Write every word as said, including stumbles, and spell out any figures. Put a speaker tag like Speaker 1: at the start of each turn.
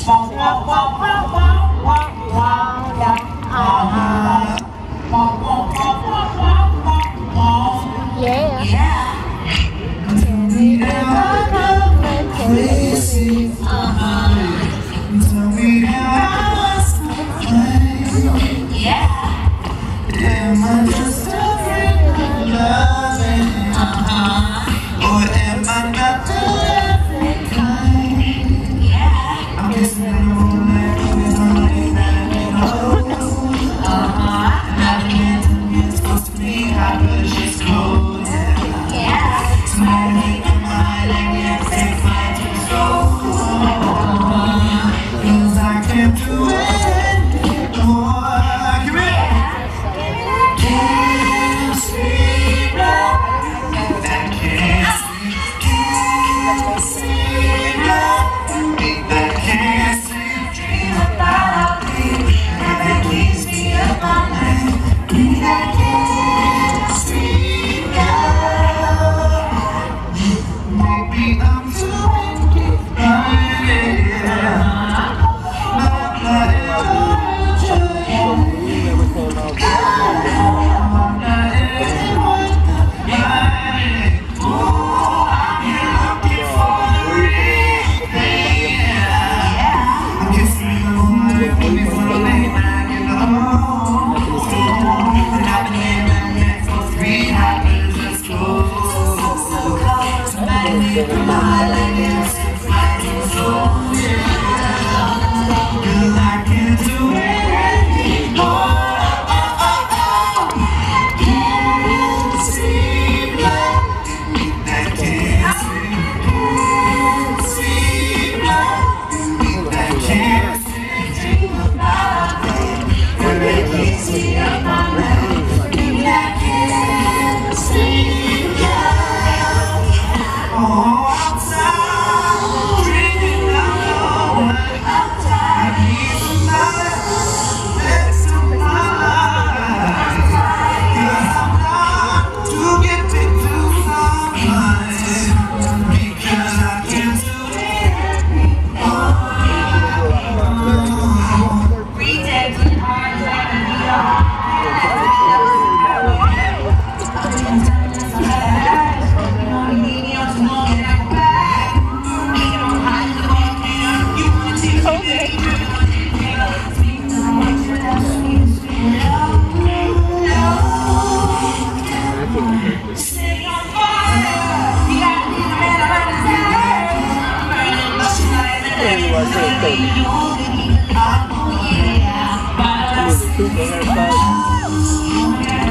Speaker 1: Yeah. Can we ever come and crazy? Uh-huh. Tell me how it's playing. Yeah. Am I just a friend of loving? Uh-huh. Or am I not the perfect kind? Yeah. I'm guessing I'm all like always running that I know. Uh-huh. And I can't tell you it's supposed to be hot, but it's just cold.
Speaker 2: Super haircut.